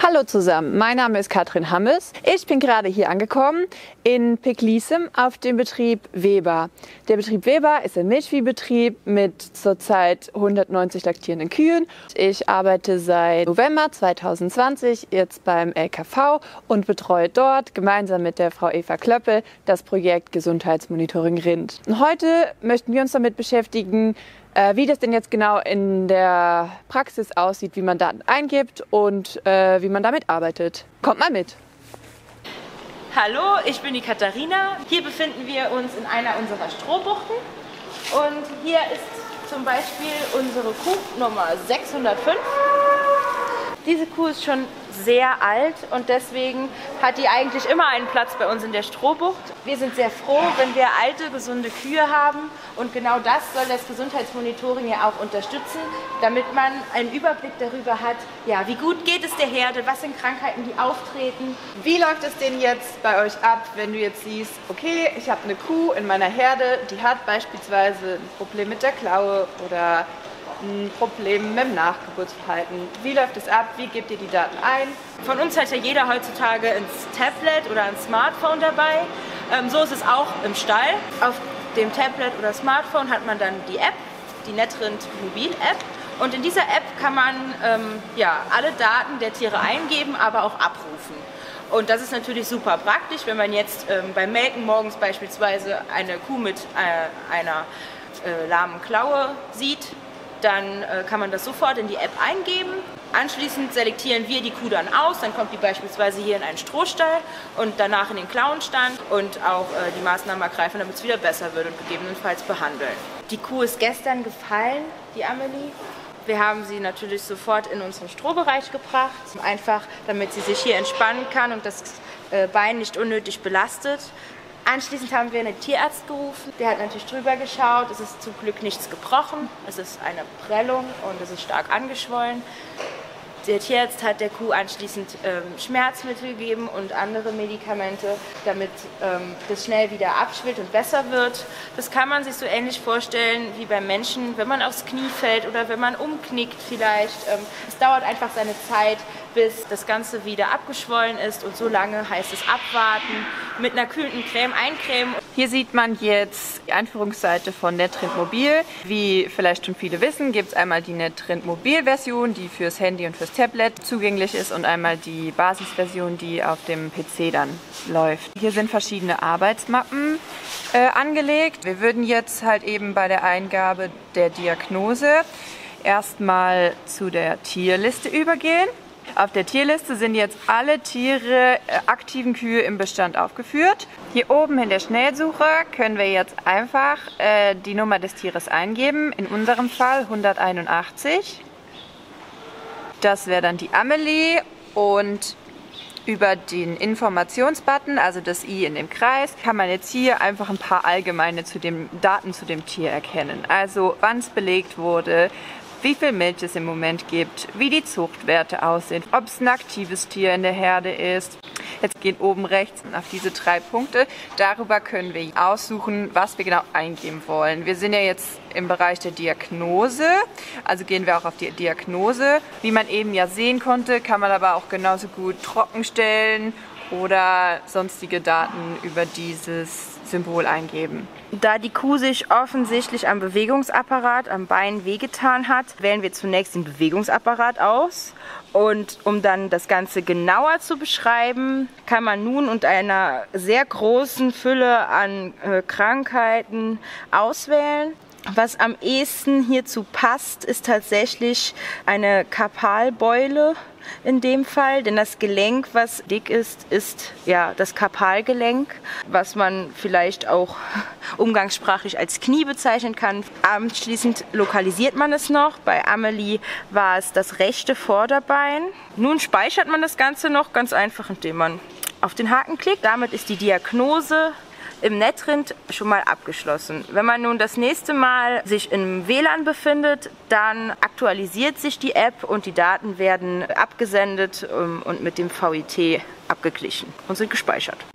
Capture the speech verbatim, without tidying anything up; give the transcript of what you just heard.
Hallo zusammen, mein Name ist Katrin Hammes. Ich bin gerade hier angekommen in Picklissem auf dem Betrieb Weber. Der Betrieb Weber ist ein Milchviehbetrieb mit zurzeit hundertneunzig laktierenden Kühen. Ich arbeite seit November zweitausendzwanzig jetzt beim L K V und betreue dort gemeinsam mit der Frau Eva Klöppel das Projekt Gesundheitsmonitoring Rind. Und heute möchten wir uns damit beschäftigen, wie das denn jetzt genau in der Praxis aussieht, wie man Daten eingibt und äh, wie man damit arbeitet. Kommt mal mit! Hallo, ich bin die Katharina. Hier befinden wir uns in einer unserer Strohbuchten und hier ist zum Beispiel unsere Kuh Nummer sechshundertfünf. Diese Kuh ist schon sehr alt und deswegen hat die eigentlich immer einen Platz bei uns in der Strohbucht. Wir sind sehr froh, wenn wir alte, gesunde Kühe haben und genau das soll das Gesundheitsmonitoring ja auch unterstützen, damit man einen Überblick darüber hat, ja, wie gut geht es der Herde, was sind Krankheiten, die auftreten. Wie läuft es denn jetzt bei euch ab, wenn du jetzt siehst, okay, ich habe eine Kuh in meiner Herde, die hat beispielsweise ein Problem mit der Klaue oder ein Problem mit dem Nachgeburtsverhalten. Wie läuft es ab? Wie gebt ihr die Daten ein? Von uns hat ja jeder heutzutage ein Tablet oder ein Smartphone dabei. Ähm, so ist es auch im Stall. Auf dem Tablet oder Smartphone hat man dann die App, die Netrind Mobil-App. Und in dieser App kann man ähm, ja, alle Daten der Tiere eingeben, aber auch abrufen. Und das ist natürlich super praktisch, wenn man jetzt ähm, beim Melken morgens beispielsweise eine Kuh mit äh, einer äh, lahmen Klaue sieht. Dann äh, kann man das sofort in die App eingeben. Anschließend selektieren wir die Kuh dann aus, dann kommt die beispielsweise hier in einen Strohstall und danach in den Klauenstand und auch äh, die Maßnahmen ergreifen, damit es wieder besser wird und gegebenenfalls behandeln. Die Kuh ist gestern gefallen, die Amelie. Wir haben sie natürlich sofort in unseren Strohbereich gebracht, einfach damit sie sich hier entspannen kann und das äh, Bein nicht unnötig belastet. Anschließend haben wir einen Tierarzt gerufen, der hat natürlich drüber geschaut, es ist zum Glück nichts gebrochen, es ist eine Prellung und es ist stark angeschwollen. Der Tierarzt hat der Kuh anschließend ähm, Schmerzmittel gegeben und andere Medikamente, damit ähm, das schnell wieder abschwillt und besser wird. Das kann man sich so ähnlich vorstellen wie beim Menschen, wenn man aufs Knie fällt oder wenn man umknickt vielleicht. Ähm, es dauert einfach seine Zeit, bis das Ganze wieder abgeschwollen ist und so lange heißt es abwarten, mit einer kühlenden Creme eincremen. Hier sieht man jetzt die Einführungsseite von Netrind Mobil. Wie vielleicht schon viele wissen, gibt es einmal die Netrind Mobil Version, die fürs Handy und fürs Tablet zugänglich ist und einmal die Basisversion, die auf dem P C dann läuft. Hier sind verschiedene Arbeitsmappen äh, angelegt. Wir würden jetzt halt eben bei der Eingabe der Diagnose erstmal zu der Tierliste übergehen. Auf der Tierliste sind jetzt alle Tiere, äh, aktiven Kühe im Bestand aufgeführt. Hier oben in der Schnellsuche können wir jetzt einfach äh, die Nummer des Tieres eingeben, in unserem Fall hunderteinundachtzig. Das wäre dann die Amelie und über den Informationsbutton, also das i in dem Kreis, kann man jetzt hier einfach ein paar allgemeine zu dem, Daten zu dem Tier erkennen. Also wann es belegt wurde, wie viel Milch es im Moment gibt, wie die Zuchtwerte aussehen, ob es ein aktives Tier in der Herde ist. Jetzt gehen oben rechts auf diese drei Punkte. Darüber können wir aussuchen, was wir genau eingeben wollen. Wir sind ja jetzt im Bereich der Diagnose, also gehen wir auch auf die Diagnose. Wie man eben ja sehen konnte, kann man aber auch genauso gut trockenstellen oder sonstige Daten über dieses Symbol eingeben. Da die Kuh sich offensichtlich am Bewegungsapparat, am Bein wehgetan hat, wählen wir zunächst den Bewegungsapparat aus. Und um dann das Ganze genauer zu beschreiben, kann man nun unter einer sehr großen Fülle an äh, Krankheiten auswählen. Was am ehesten hierzu passt, ist tatsächlich eine Karpalbeule in dem Fall, denn das Gelenk, was dick ist, ist ja das Karpalgelenk, was man vielleicht auch umgangssprachlich als Knie bezeichnen kann. Anschließend lokalisiert man es noch. Bei Amelie war es das rechte Vorderbein. Nun speichert man das Ganze noch ganz einfach, indem man auf den Haken klickt. Damit ist die Diagnose im Netrind schon mal abgeschlossen. Wenn man nun das nächste Mal sich im W L A N befindet, dann aktualisiert sich die App und die Daten werden abgesendet und mit dem V I T abgeglichen und sind gespeichert.